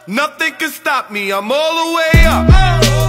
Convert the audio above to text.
Nothing can stop me, I'm all the way up.